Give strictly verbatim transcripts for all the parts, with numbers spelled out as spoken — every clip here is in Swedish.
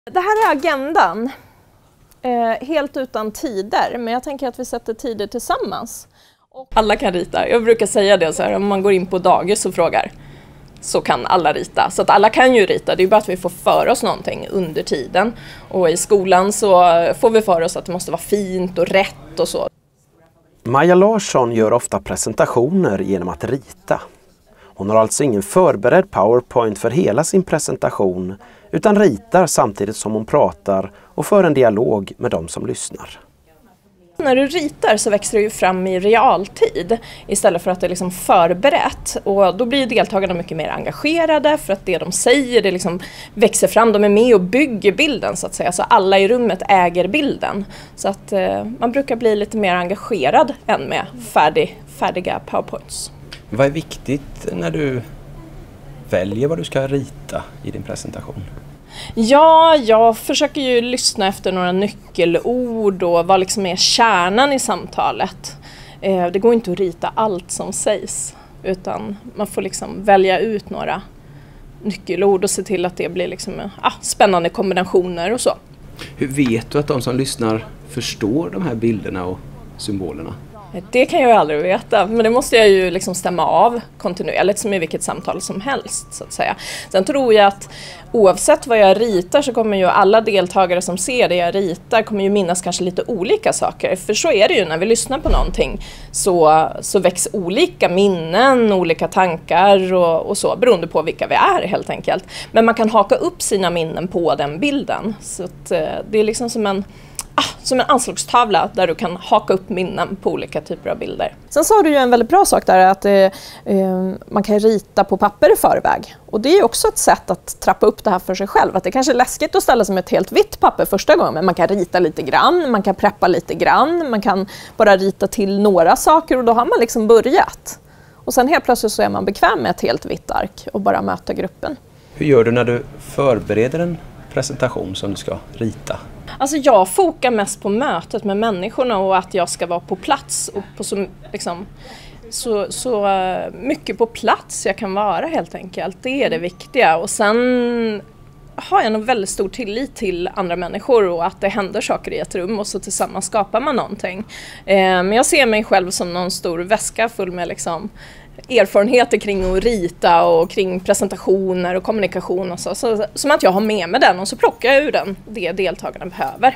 Det här är agendan, eh, helt utan tider, men jag tänker att vi sätter tider tillsammans. Och alla kan rita. Jag brukar säga det så här, om man går in på dagis och frågar så kan alla rita. Så att alla kan ju rita, det är bara att vi får för oss någonting under tiden. Och i skolan så får vi för oss att det måste vara fint och rätt och så. Maja Larsson gör ofta presentationer genom att rita. Hon har alltså ingen förberedd PowerPoint för hela sin presentation utan ritar samtidigt som hon pratar och för en dialog med de som lyssnar. När du ritar så växer det ju fram i realtid istället för att det är liksom förberett, och då blir deltagarna mycket mer engagerade för att det de säger det liksom växer fram, de är med och bygger bilden så att säga, så alla i rummet äger bilden. Så att eh, man brukar bli lite mer engagerad än med färdig, färdiga PowerPoints. Vad är viktigt när du väljer vad du ska rita i din presentation? Ja, jag försöker ju lyssna efter några nyckelord och vad liksom är kärnan i samtalet. Eh, det går inte att rita allt som sägs, utan man får liksom välja ut några nyckelord och se till att det blir liksom, ah, spännande kombinationer och så. Hur vet du att de som lyssnar förstår de här bilderna och symbolerna? Det kan jag ju aldrig veta, men det måste jag ju liksom stämma av kontinuerligt som i vilket samtal som helst så att säga. Sen tror jag att oavsett vad jag ritar så kommer ju alla deltagare som ser det jag ritar kommer ju minnas kanske lite olika saker. För så är det ju när vi lyssnar på någonting, så, så väcks olika minnen, olika tankar och, och så beroende på vilka vi är helt enkelt. Men man kan haka upp sina minnen på den bilden, så att det är liksom som en Ah, som en anslagstavla där du kan haka upp minnen på olika typer av bilder. Sen sa du ju en väldigt bra sak där, att eh, eh, man kan rita på papper i förväg. Och det är också ett sätt att trappa upp det här för sig själv. Att det kanske är läskigt att ställa som ett helt vitt papper första gången, men man kan rita lite grann, man kan preppa lite grann, man kan bara rita till några saker och då har man liksom börjat. Och sen helt plötsligt så är man bekväm med ett helt vitt ark och bara möta gruppen. Hur gör du när du förbereder en presentation som du ska rita? Alltså jag fokar mest på mötet med människorna och att jag ska vara på plats och på så, liksom, så, så mycket på plats jag kan vara helt enkelt. Det är det viktiga, och sen har jag nog väldigt stor tillit till andra människor och att det händer saker i ett rum och så tillsammans skapar man någonting. Eh, men jag ser mig själv som någon stor väska full med liksom erfarenheter kring att rita och kring presentationer och kommunikation och så, så som att jag har med mig den och så plockar jag ur den det deltagarna behöver.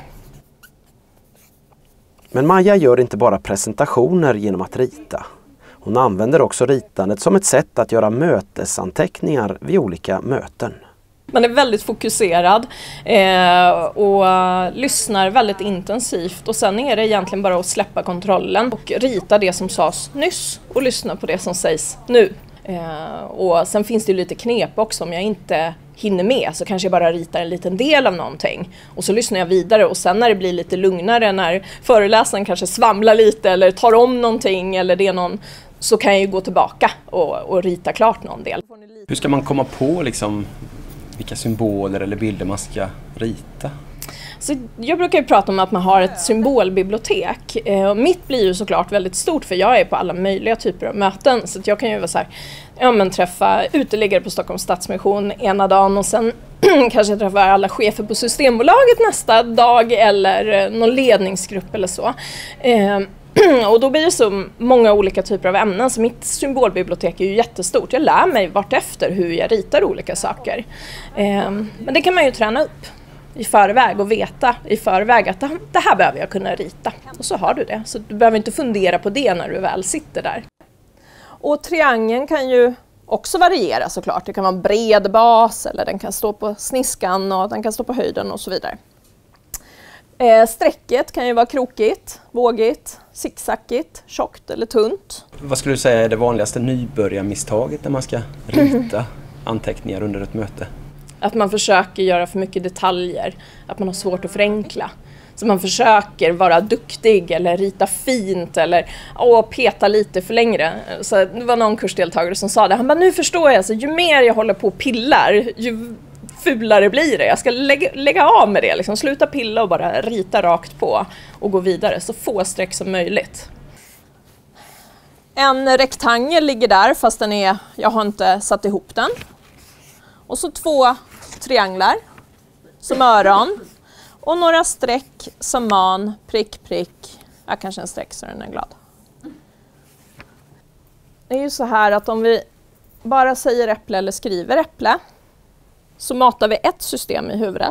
Men Maja gör inte bara presentationer genom att rita. Hon använder också ritandet som ett sätt att göra mötesanteckningar vid olika möten. Man är väldigt fokuserad eh, och uh, lyssnar väldigt intensivt, och sen är det egentligen bara att släppa kontrollen och rita det som sades nyss och lyssna på det som sägs nu. Eh, och sen finns det ju lite knep också, om jag inte hinner med så kanske jag bara ritar en liten del av någonting och så lyssnar jag vidare, och sen när det blir lite lugnare, när föreläsaren kanske svamlar lite eller tar om någonting eller det är någon, så kan jag ju gå tillbaka och, och rita klart någon del. Hur ska man komma på liksom vilka symboler eller bilder man ska rita? Så jag brukar ju prata om att man har ett symbolbibliotek. Eh, mitt blir ju såklart väldigt stort, för jag är på alla möjliga typer av möten. Så att jag kan ju vara så här, ja, men träffa uteliggare på Stockholms Stadsmission ena dagen och sen kanske jag träffar alla chefer på Systembolaget nästa dag eller någon ledningsgrupp eller så. Eh, Och då blir det så många olika typer av ämnen, så mitt symbolbibliotek är ju jättestort. Jag lär mig vartefter hur jag ritar olika saker. Eh, men det kan man ju träna upp i förväg och veta i förväg att det här behöver jag kunna rita. Och så har du det, så du behöver inte fundera på det när du väl sitter där. Och triangeln kan ju också variera såklart. Det kan vara en bred bas, eller den kan stå på sniskan och den kan stå på höjden och så vidare. Eh, strecket kan ju vara krokigt, vågigt, zigzaggigt, tjockt eller tunt. Vad skulle du säga är det vanligaste nybörjarmisstaget när man ska rita anteckningar under ett möte? Att man försöker göra för mycket detaljer, att man har svårt att förenkla. Så man försöker vara duktig eller rita fint eller åh, peta lite för längre. Så det var någon kursdeltagare som sa det, han bara, nu förstår jag, så ju mer jag håller på och pillar, ju fulare blir det. Jag ska lägga, lägga av med det, liksom. Sluta pilla och bara rita rakt på och gå vidare, så få streck som möjligt. En rektangel ligger där, fast den är, jag har inte satt ihop den. Och så två trianglar som öron. Och några streck som man, prick, prick. Ja, kanske en streck så den är glad. Det är ju så här att om vi bara säger äpple eller skriver äpple så matar vi ett system i huvudet.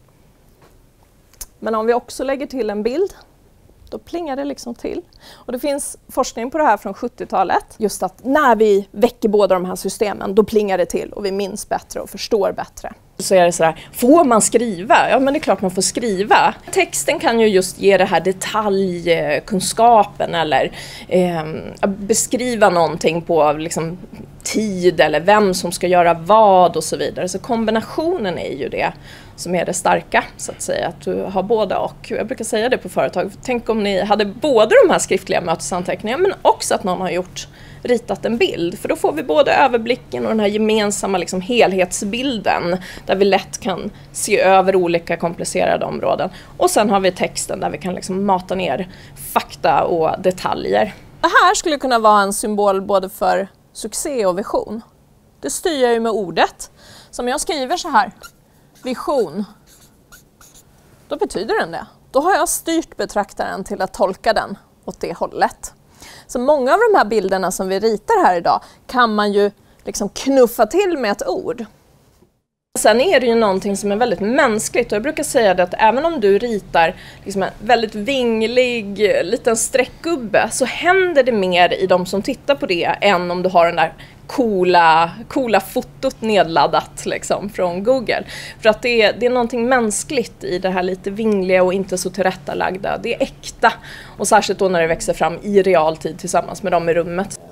Men om vi också lägger till en bild, då plingar det liksom till. Och det finns forskning på det här från sjuttiotalet. Just att när vi väcker båda de här systemen, då plingar det till och vi minns bättre och förstår bättre. Så är det så här, får man skriva? Ja, men det är klart man får skriva. Texten kan ju just ge det här detaljkunskapen eller eh, beskriva någonting på liksom, tid eller vem som ska göra vad och så vidare. Så kombinationen är ju det som är det starka, så att säga, att du har båda och. Jag brukar säga det på företag. Tänk om ni hade både de här skriftliga mötesanteckningarna men också att någon har gjort ritat en bild. För då får vi både överblicken och den här gemensamma liksom, helhetsbilden där vi lätt kan se över olika komplicerade områden. Och sen har vi texten där vi kan liksom, mata ner fakta och detaljer. Det här skulle kunna vara en symbol både för succé och vision. Det styr jag ju med ordet. Som jag skriver så här, vision, då betyder den det. Då har jag styrt betraktaren till att tolka den åt det hållet. Så många av de här bilderna som vi ritar här idag kan man ju liksom knuffa till med ett ord. Sen är det ju någonting som är väldigt mänskligt och jag brukar säga det att även om du ritar liksom en väldigt vinglig liten streckgubbe så händer det mer i de som tittar på det än om du har den där coola, coola fotot nedladdat liksom, från Google. För att det är, det är någonting mänskligt i det här lite vingliga och inte så tillrättalagda. Det är äkta och särskilt då när det växer fram i realtid tillsammans med dem i rummet.